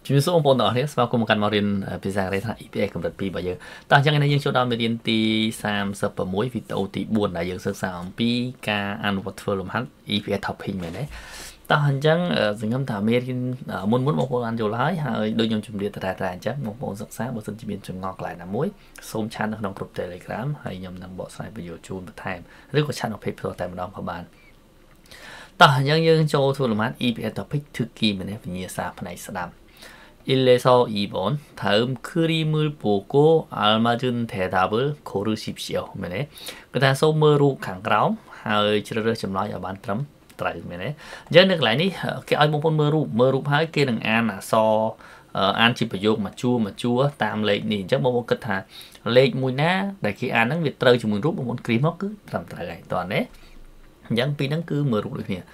ជំរាបសួរបងប្អូនទាំងអស់គ្នាស្វាគមន៍មកកាន់មករៀនភាសាកូរ៉េថ្នាក់ EPA កម្រិត2របស់យើងតោះអញ្ចឹងថ្ងៃនេះយើងចូលដល់មេរៀនទី36វីដេអូទី4ដែលយើងសិក្សាអំពីការអនុវត្តធ្វើលំហាត់ EPA topping មែនទេតោះអញ្ចឹងសង្ឃឹមថាមេរៀនមុនបងប្អូនបានយល់ហើយដូចខ្ញុំជម្រាបតែអញ្ចឹងបងប្អូនសិក្សាបើសិនជាមានចម្ងល់កន្លែងណាមួយសូមឆាតនៅក្នុងក្រុម Telegram ហើយខ្ញុំនឹងបកស្រាយបញ្យល់ជូនបន្ថែមឬក៏ឆាតនៅ page ផ្ទាល់តែម្ដងក៏បានតោះអញ្ចឹងយើងចូលធ្វើលំហាត់ EPA topic គឺគីមែនទេវិញ្ញាសាផ្នែកស្ដាប់ 1에서 2번 다음 그림을 보고 알맞은 대답을 고르십시오. 매네. 그다음 소머로 강그라움ហើយជ្រើសរើសចម្លើយឲ្យបានត្រឹមត្រូវមែនទេអញ្ចឹងនៅកន្លែងនេះគេឲ្យបងប្អូនមើលរូបហើយគេនឹងអានអក្សរអានជាប្រយោគមួយជួរតាមលេខនេះអញ្ចឹងបងប្អូនគិតថាលេខមួយណាដែលគេអានហ្នឹងវាត្រូវជាមួយរូបបងប្អូនគ្រីមមកគឺត្រឹមត្រូវហើយតោះណាអញ្ចឹងពីហ្នឹងគឺមើលរូបដូចគ្នា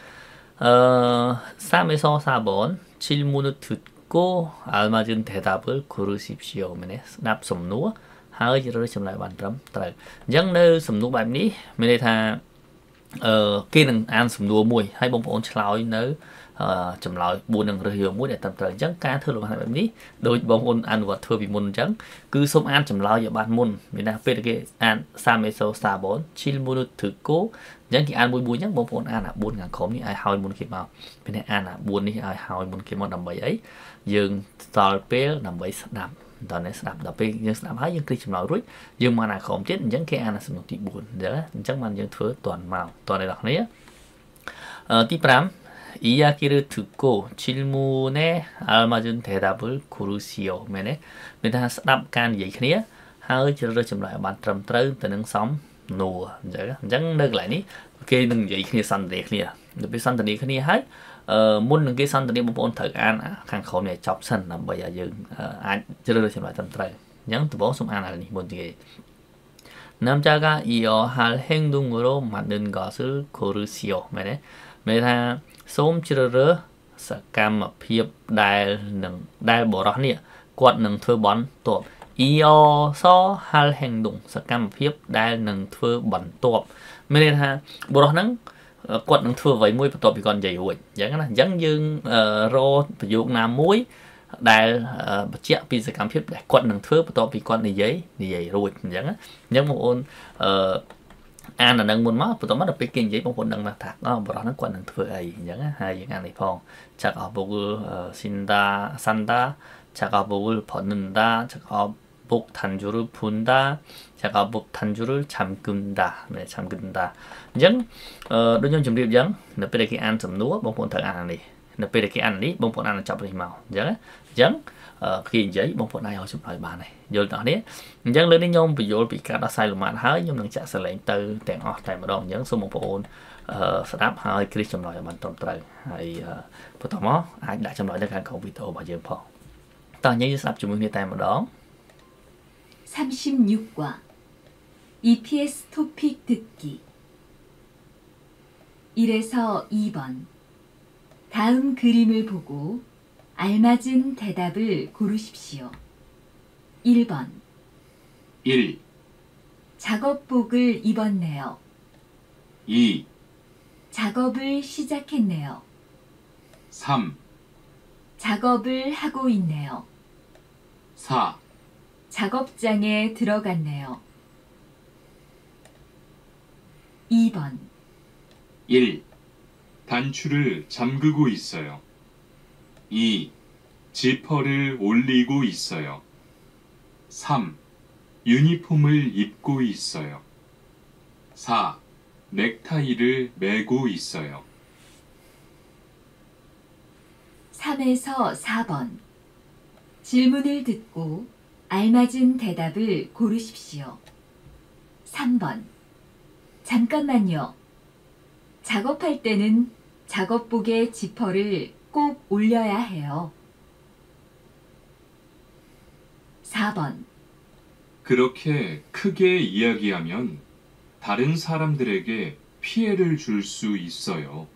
3에서 4번 질문을 듣고 알맞은 대답을 고르십시오.មែនទេស្ដាប់សំណួរហើយជ្រើសរើសចម្លើយបានត្រឹមត្រូវអញ្ចឹងនៅសំណួរបែបនេះមានន័យថាគេនឹងអានសំណួរមួយហើយបងប្អូនឆ្លើយនៅចម្លើយ4នឹងរើសយកមួយដែលត្រឹមត្រូវអញ្ចឹងការធ្វើលំហាត់បែបនេះដោយបងប្អូនអនុវត្តធ្វើពីមុនអញ្ចឹងគឺសូមអានចម្លើយឲ្យបានមុនមានថាពេលគេអាន3에서 4번 질문을 듣고អញ្ចឹងគេអានមួយអញ្ចឹងបងប្អូនអានអា4ខាងក្រោមនេះឲ្យហើយមុនគេមកមានតែអានអា4នេះឲ្យហើយមុនគេមកដើម្បីអីយើងដល់ពេលដើម្បីស្ដាប់ដល់នេះស្ដាប់ដល់ពេលយើងស្ដាប់ហើយយើងគ្លីកចម្លើយរួចយើងមកអាក្រោមទៀតអញ្ចឹងគេអានសំណួរទី4អញ្ចឹងបានយើងធ្វើតន់មកតន់ដល់គ្នាទី5 이야기를 듣고 질문에 알맞은 대답을 고르시오.មែនទេមានថាស្ដាប់ការនិយាយគ្នាហើយជ្រើសរើសចម្លើយឲ្យបានត្រឹមត្រូវទៅនឹងសំណួរអញ្ចឹងនៅកន្លែងនេះគេនឹងនិយាយគ្នាសន្ទនាគ្នាដល់ពេលសន្ទនាគ្នាហើយមុននឹងគេសន្ទនាបងប្អូនត្រូវអានខាងក្រោមនេះចប់សិនដើម្បីឲ្យយើងអាចជ្រើសរើសចម្លើយត្រឹមត្រូវអញ្ចឹងដំបូងសូមអានអានេះមុនទៀត남자가 이어 할 행동으로 맞는 것을 고르시오. មែនទេមានថាសូមជ្រើសរើសសកម្មភាពដែលបរិះនេះគាត់នឹងធ្វើបន្ទាប់ 이어서 할 행동 សកម្មភាពដែលនឹងធ្វើបន្ទាប់មានន័យថាបរិះហ្នឹងគាត់នឹងធ្វើអ្វីមួយបន្ទាប់ពីគាត់និយាយរួចអញ្ចឹងណាអញ្ចឹងយើងរកប្រយោគណាមួយដែលបញ្ជាក់ពីសកម្មភាពដែលគាត់នឹងធ្វើបន្ទាប់ពីគាត់និយាយរួចអញ្ចឹងបងប្អូនអានអានឹងមុនមកបន្ទាប់មកដល់ពេលគេនិយាយបងប្អូនដឹងថាបរិះហ្នឹងគាត់នឹងធ្វើអីអញ្ចឹងហើយយើងអាននេះផង 작업복을 산다 작업복을 벗는다 작업복 단추를 분다 작업복 단추를 잠근다 네 잠근다 អញ្ចឹងដូចខ្ញុំជម្រាបអញ្ចឹងនៅពេលដែលគេអានសំណួរបងប្អូនត្រូវអានអានេះនៅពេលដែលគេអាននេះបងប្អូនអានចប់នេះមកអញ្ចឹងគេនិយាយបងប្អូនអាចឲ្យចម្លើយបានហើយយល់ដល់នេះអញ្ចឹងលើនេះខ្ញុំបញ្យល់ពីការដោះស្រាយលំហាត់ហើយខ្ញុំនឹងចាក់សលេងទៅទាំងអស់តែម្ដងអញ្ចឹងសូមបងប្អូនស្ដាប់ហើយគ្លីកចម្លើយឲ្យបានត្រឹមត្រូវហើយបន្តមកអាចដាក់ចម្លើយនៅខាងក្រោមវីដេអូរបស់យើងផងតោះញ៉ៃយើងស្ដាប់ជាមួយគ្នាតែម្ដង 36과 EPS 토픽 듣기 1에서 2번 다음 그림을 보고 알맞은 대답을 고르십시오. 1번 1. 작업복을 입었네요. 2. 작업을 시작했네요. 3. 작업을 하고 있네요. 4. 작업장에 들어갔네요. 2번 1. 단추를 잠그고 있어요. 2. 지퍼를 올리고 있어요. 3. 유니폼을 입고 있어요. 4. 넥타이를 매고 있어요. 3에서 4번 질문을 듣고 알맞은 대답을 고르십시오. 3번 잠깐만요. 작업할 때는 작업복의 지퍼를 꼭 올려야 해요. 4번 그렇게 크게 이야기하면 다른 사람들에게 피해를 줄 수 있어요.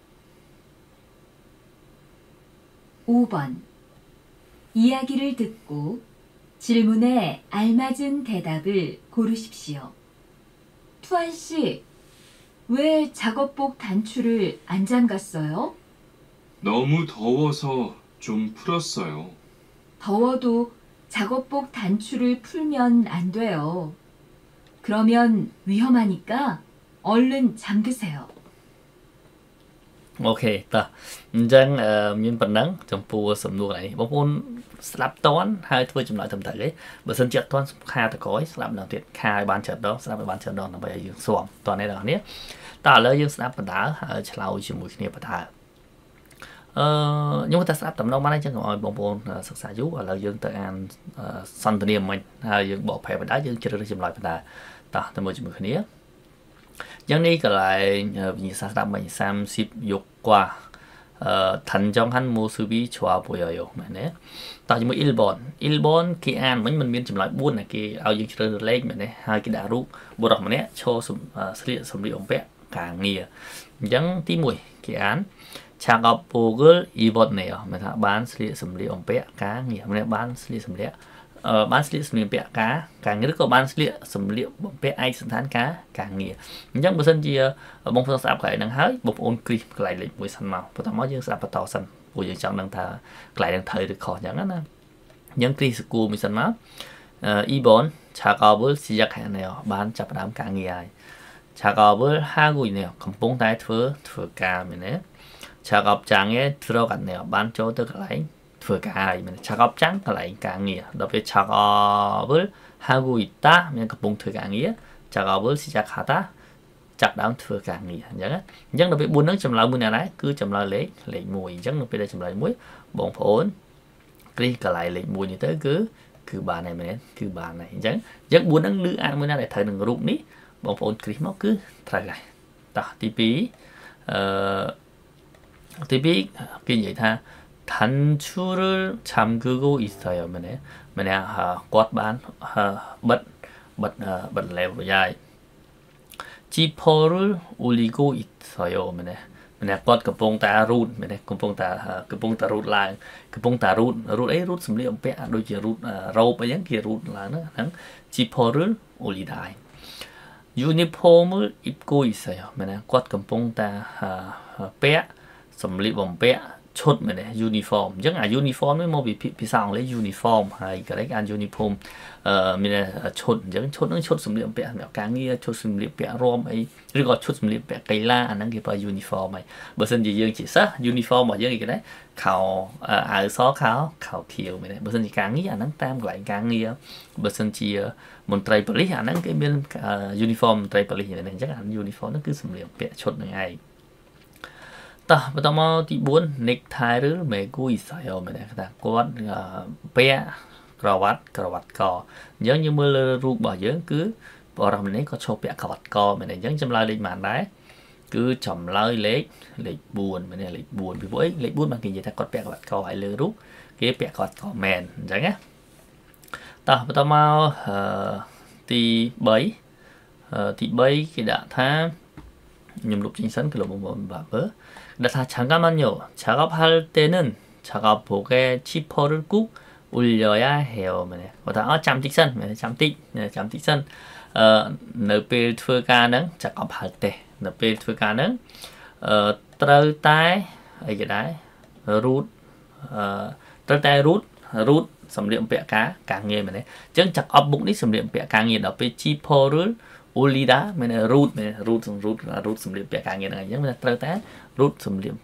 5번 이야기를 듣고 질문에 알맞은 대답을 고르십시오. 투안 씨, 왜 작업복 단추를 안 잠갔어요? 너무 더워서 좀 풀었어요. 더워도 작업복 단추를 풀면 안 돼요. 그러면 위험하니까 얼른 잠그세요. អូខេតោះអញ្ចឹងមានប៉ុណ្ណឹងចំពោះសំណួរនេះបងប្អូនស្ដាប់តន់ហើយធ្វើចម្លើយត្រឹមត្រូវទេបើសិនជាអត់តន់ខាតក្រោយស្ដាប់ម្ដងទៀតខាឲ្យបានច្រើនដងស្ដាប់ឲ្យបានច្រើនដងដើម្បីឲ្យយើងស្គាល់តនេះបងប្អូនតើឥឡូវយើងស្ដាប់បណ្ដាហើយឆ្លើយជាមួយគ្នាបណ្ដាខ្ញុំតែស្ដាប់តំណងបានអញ្ចឹងកុំឲ្យបងប្អូនសិក្សាយូរឥឡូវយើងទៅអានសន្ទនាមិញហើយយើងបកប្រែបណ្ដាយើងជ្រើសរើសចម្លើយបណ្ដាតោះទៅមើលជាមួយគ្នាយ៉ាងនេះកន្លែងវិញ្ញាសាស្ត្រមិញ30យកកว่า단정한 모습이 좋아 보여요.មែនទេតោះជាមួយ 1번គេអានមិញមិនមានចម្លើយ4ណាគេឲ្យយើងជ្រើសរើសលេខមែនទេហើយគេដាក់រូបបុរសម្នាក់ឈរស្លៀកសម្លៀកបំពាក់ការងារអញ្ចឹងទី1គេអាន작업복을 입었네요. មានថាបានស្លៀកសម្លៀកបំពាក់ការងារម្នាក់បានស្លៀកសម្លៀកបានស្លៀកសម្លៀកបំពាក់ការងារឬក៏បានស្លៀកសម្លៀកបំពាក់ឯកសណ្ឋានការងារអញ្ចឹងបើសិនជាបងប្អូនស្ដាប់កន្លែងហ្នឹងហើយបងប្អូនគ្រីសកន្លែងលេខ1សិនមកបន្តមកយើងស្ដាប់បន្តសិនព្រោះយើងចង់ដឹងថាកន្លែងហ្នឹងត្រូវឬខុសអញ្ចឹងណាអញ្ចឹងគ្រីសគូមួយសិនមក 2번 작업을 시작하네요. បានចាប់ផ្ដើមការងារហើយ 작업을 하고 있네요. កំពុងតែធ្វើការមែនទេ 작업장에 들어갔네요. បានចូលទៅកន្លែងធ្វើការហើយមាន 작업장 កន្លែងការងារដល់ពេល 작업을 하고 있다 មានកំពុងធ្វើការងារ 작업을 시작하다 ចាប់ដើមធ្វើការងារអញ្ចឹងដល់ពេល4ហ្នឹងចម្លើយមួយណាដែរគឺចម្លើយលេខ1អញ្ចឹងនៅពេលដែលចម្លើយ1បងប្អូនគ្រីសកន្លែងលេខ1នេះទៅគឺបានហើយមែនគឺបានហើយអញ្ចឹង4ហ្នឹងលឺអានមួយណាដែលត្រូវនឹងរូបនេះបងប្អូនគ្រីសមកគឺត្រូវហើយតោះទី2គេនិយាយថា단추를 잠그고 있어요. 만약 꽉반បិទលែវយាយ 지퍼를 올리고 있어요. 만약គាត់កំពុងតែរូតកំពុងតែរូតឡើងកំពុងតែរូតអីរូតសម្លៀកបំពាក់ដូចជារូតរ៉ូបអីចឹងគេរូតឡើងហ្នឹង 지퍼를 올리다 유니폼을 입고 있어요. 만약គាត់កំពុងតែពាក់សម្លៀកបំពាក់ឈុតមែនទេ uniform អញ្ចឹងអា uniform នេះមកពីភាសាអង់គ្លេស uniform ហើយកន្លែងអាន uniform មានឈុតអញ្ចឹងឈុតហ្នឹងឈុតសម្លៀកបំពាក់សម្រាប់ការងារឈុតសម្លៀកបំពាក់រំអីឬក៏ឈុតសម្លៀកបំពាក់កីឡាអាហ្នឹងគេប្រើ uniform ហើយបើសិនជាយើងជាសិស្ស uniform របស់យើងគេដែរខោអាវសខោខៀវមែនទេបើសិនជាការងារអាហ្នឹងតាមកន្លែងការងារបើសិនជាមន្ត្រីប៉ូលីសអាហ្នឹងគេមាន uniform មន្ត្រីប៉ូលីសមែនទេអញ្ចឹងអា uniform ហ្នឹងគឺសម្លៀកបំពាក់ឈុតហ្នឹងឯងតោះបន្តមកទី4 necktie-를 메고 있어요. មែនទេថាគាត់ពាក់ក្រវ៉ាត់កអញ្ចឹងយើងមើលរូបរបស់យើងគឺបរិសម្នាក់គាត់ឈរពាក់ក្រវ៉ាត់កមែនទេអញ្ចឹងចម្លើយលេខប៉ុន្មានដែរគឺចម្លើយលេខ4មែនទេលេខ4ពីព្រោះអីលេខ4បានគេនិយាយថាគាត់ពាក់ក្រវ៉ាត់កហើយលើរូបគេពាក់ក្រវ៉ាត់កមែនអញ្ចឹងណាតោះបន្តមកទី3គេដាក់ថាខ្ញុំលុបចេញសិនគឺលុបបងប្អូនបាក់មើលដាក់ថា 잠깐만요. 작업할 때는 작업복에 지퍼를 꾹 올려야 해요. មែនទេគាត់ថាចាំតិចសិនមែនទេចាំតិចសិននៅពេលធ្វើការហ្នឹង 작업할 때 នៅពេលធ្វើការហ្នឹងត្រូវតែអីគេដែររូតត្រូវតែរូតសម្លៀកបំពាក់ការងារមែនទេអញ្ចឹង 작업복 នេះសម្លៀកបំពាក់ការងារដល់ពេល 지퍼를 올리다 មែនរូតសម្លៀកបំពាក់ការងារហ្នឹងអញ្ចឹងត្រូវតែរូតសម្លៀក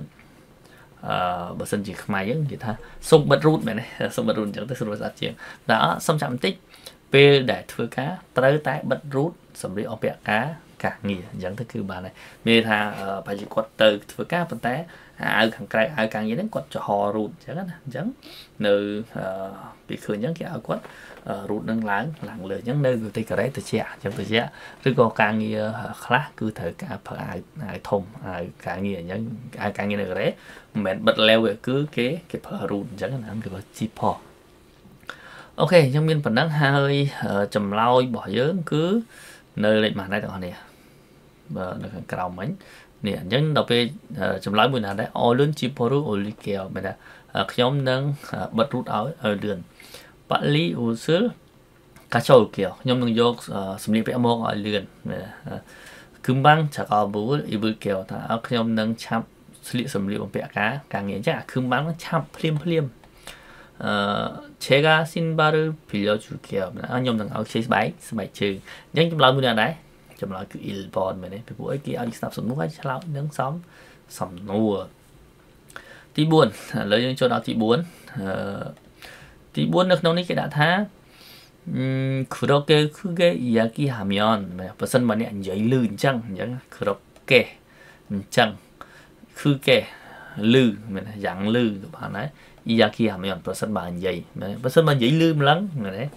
បើសិនជាខ្មែរយើងនិយាយថាសុំបិទរូតមែនទេសុំបិទរូតអញ្ចឹងទៅស្រួលស្ដាប់ជាងតែសុំចាំបន្តិចពេលដែលធ្វើការត្រូវតែបិទរូតសម្លៀកបំពាក់ការងារអញ្ចឹងទៅគឺបានហើយមានថាបើជាគាត់ទៅធ្វើការប៉ុន្តែអាវខាងក្រៅអាវការងារហ្នឹងគាត់ចំហរូតអញ្ចឹងណាអញ្ចឹងនៅពីឃើញអញ្ចឹងគេឲ្យគាត់រូតនឹងឡើងលើអញ្ចឹងនៅប្រទេសកូរ៉េត្រជាក់អញ្ចឹងត្រជាក់ឬក៏ការងារខ្លះគឺត្រូវការប្រើអាវធំអាវការងារអញ្ចឹងអាវការងារនៅកូរ៉េមិនមែនបិទលែវទេគឺគេប្រើរូតអញ្ចឹងណាគេប្រើ zipper អូខេអញ្ចឹងមានប៉ុណ្ណឹងហើយចម្លើយរបស់យើងគឺនៅលេខប៉ុន្មានដែរបងប្អូនបើនៅខាងក្រោមមិញនេះអញ្ចឹងដល់ពេលចម្លើយមួយណាដែរ 얼른 지퍼를 올릴게요 មែនទេខ្ញុំនឹងបិទរូតឲ្យលឿន빨리 옷을 가져올게요. ខ្ញុំនឹងយកសម្លៀកបំពាក់មកឲ្យលឿន 금방 작업복을 입을게요. ថាខ្ញុំនឹងឆាប់ស្លៀកសម្លៀកបំពាក់ការងារអញ្ចឹង금방ឆាប់ភ្លាម 제가 신발을 빌려줄게요. nhómនឹងឲ្យ chase bike ស្បែកជើងអញ្ចឹងចម្លើយមួយនេះដែរចម្លើយគឺ 1មែនទេពីព្រោះអីគេឲ្យស្ដាប់សំណួរហើយឆ្លើយនឹងសំណួរទី4ឥឡូវយើងចូលដល់ទី4ទី4នៅក្នុងនេះគេដាក់ថា그렇게 크게 이야기하면 បើសិនបើអ្នកនិយាយលឺអញ្ចឹង그렇게អញ្ចឹង크게លឺមែនទេយ៉ាងលឺក៏បានដែរ이야기하면 បើសិនបើនិយាយបើសិនបើនិយាយលឺម្លឹងមែនទេ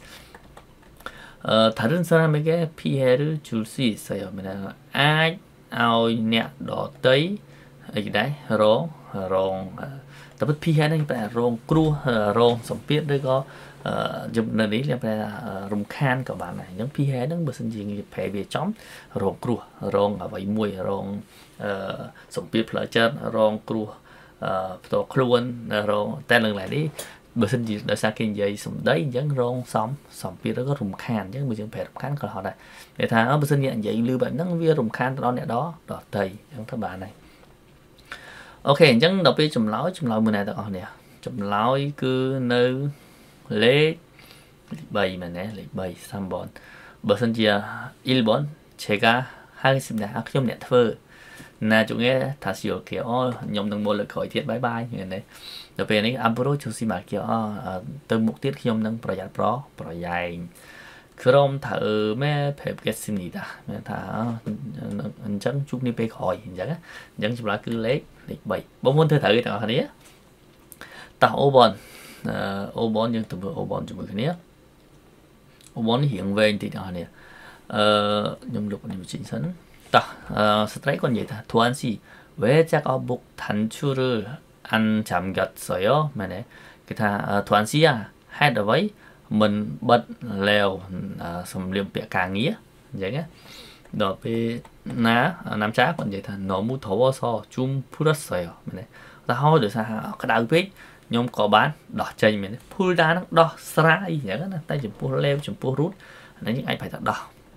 다른 사람에게 피해를 줄 수 있어요. មានអាចឲ្យអ្នកដទៃអីដែររងតែពិត 피해 ហ្នឹងប្រែរងគ្រោះរងសម្ពាធឬក៏ជំនឿនេះគេប្រែរំខានក៏បានដែរអញ្ចឹង 피해 ហ្នឹងបើសិនជាប្រែវាចំរងគ្រោះរងអ្វីមួយរងសម្ពាធផ្លូវចិត្តរងគ្រោះផ្ទាល់ខ្លួនរងតែនឹងឡើយនេះបើសិនជាដោយសារគេនិយាយសម្ដីអញ្ចឹងរងសំពាធឬក៏រំខានអញ្ចឹងបើយើងប្រែរំខានក៏ហត់ដែរគេថាបើសិនជានិយាយលឺបែបហ្នឹងវារំខានទៅដល់អ្នកដទៃអញ្ចឹងទៅបានហើយអូខេអញ្ចឹងដល់ពេលចម្លើយមួយណាទាំងអស់នេះចម្លើយគឺនៅលេខ3មែនទេលេខ3 3번បើសិនជា 1번 제가 하겠습니다 ខ្ញុំអ្នកធ្វើ나중에 다시 올게요. nhómនឹងមកលើកក្រោយទៀតបាយបាយហ្នឹងណាដល់ពេលនេះ 앞으로 조심할게요. ទៅមុខទៀតខ្ញុំនឹងប្រយ័ត្នប្រយែង 그럼 다음에 뵙겠습니다. មានថាអញ្ចឹងជួបគ្នាពេលក្រោយអញ្ចឹងចម្លើយគឺលេខ3បងប្អូនធ្វើត្រូវទេទាំងអស់គ្នាតោះ 5번យើងទៅមើល 5번ជាមួយគ្នា 5번 រៀងវែងតិចទាំងអស់គ្នាខ្ញុំលុបនេះចេញសិន스트라이크 얘기다. 도한 씨, 왜 작업복 단추를 안 잠겼어요? 만에 기타 도한 씨야, 하더웨이 mình bật lèo sầm liềm bẹ càng nghĩa vậy nhé đó về nam trái còn vậy thành 너무 더워서 좀 풀었어요 này ta hỏi được sao cái đầu biết nhóm có bán đỏ chanh mình pull ra nó đỏ sai vậy đó tay chụp pull leo chụp pull rút này những anh phải thật đỏ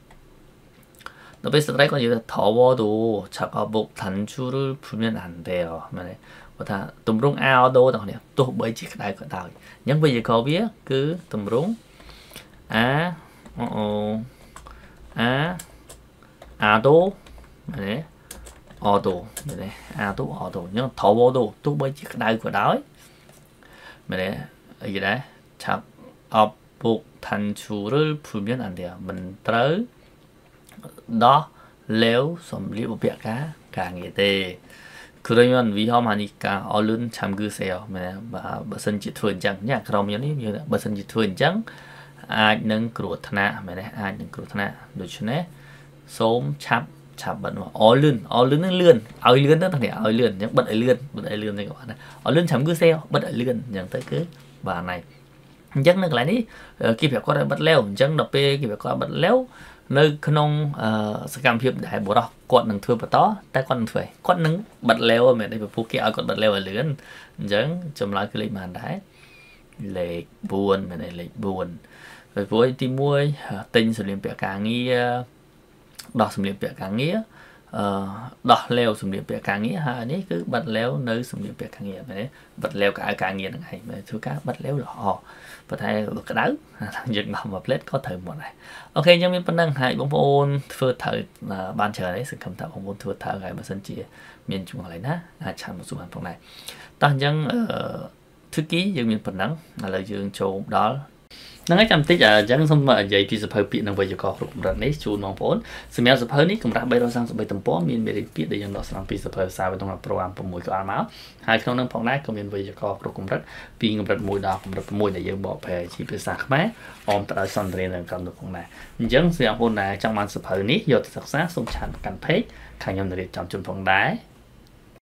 너 베스트 라이건 이제 더워도 작업복 단추를 풀면 안 돼요. mà ta tùm rung ao đô đâu nè tôi bởi chỉ cái đại của nhưng bây giờ có biết cứ tùm rung đô này đô này đô nhưng 더워도 tôi bởi chỉ cái đại của đó mà này gì đấy 작업복 단추를 풀면 안 돼요. mình tới đó nếu som리고 뼈가 강해대 그러면 위험하니까 얼른 잠그세요. 무슨 짓 투은장 그러면 무슨 짓 투은장 아는 그렇다나 아는 그렇다나 도대체 솜 잡은 얼른은 ลื่อนเอาเลื่อนđó thằngเอาเลื่อนnhững bật ở ลื่อนnày các bạn 얼른 잠그세요 bật ở ลื่อนnhững tới cứ bà này chắc nước lại đi kịp phải có bật leo chắc đọc kịp phải có bật leo nơi không sự cảm hiệp đại bộ đó quận能ធ្វើបន្តតែគាត់នឹងធ្វើគាត់នឹងបិទលេវមែនទេពូគេឲ្យគាត់បិទលេវឲ្យលឿនអញ្ចឹងចម្លើយគឺលេខបានដែរលេខ4មែនទេលេខ4ហើយព្រោះទី1ទិញសម្លៀកពាក់ការងារដោះសម្លៀកពាក់ការងារដោះលេវសម្លៀកពាក់ការងារហើយនេះគឺបិទលេវនៅសម្លៀកពាក់ការងារមែនទេបិទលេវកៅការងារហ្នឹងឯងមែនធ្វើការបិទលេវល្អប៉ុន្តែក្តៅយើងដល់មកផ្លេតក៏ត្រូវមកដែរអូខេអញ្ចឹងមានប៉ុណ្្នឹងហើយបងប្អូនធ្វើត្រូវបានច្រើនហើយសង្ឃឹមថាបងប្អូនធ្វើត្រូវហើយបើសិនជាមានជំនួសឡើយណាអាចឆានមកសួរបានផងដែរតោះអញ្ចឹងធ្វើគីយើងមានប៉ុណ្្នឹងឥឡូវយើងចូលដល់ហ្នឹងហើយចាំតិចអញ្ចឹងសូមនិយាយពីសភៅពាក្យនិងវេយ្យាករណ៍គ្រប់កម្រិតនេះជូនបងប្អូនសម្រាប់សភៅនេះកម្រាស់333ទំព័រមានមេរៀនពាក្យដែលយើងដកស្រង់ពីសភៅសារវិទ្យាប្រូក្រាម6ក៏អត់មកហើយក្នុងនឹងផងដែរក៏មានវេយ្យាករណ៍គ្រប់កម្រិតពីកម្រិត1ដល់កម្រិត6ដែលយើងបកប្រែជាភាសាខ្មែរអមទៅដោយសន្ទនានៅក្នុងនោះផងដែរអញ្ចឹងសម្រាប់បងប្អូនដែលចង់បានសភៅនេះយកទៅសិក្សាសូមឆានកាន់ page ខាងខ្ញុំនឹងរៀបចំជូនផងដែរ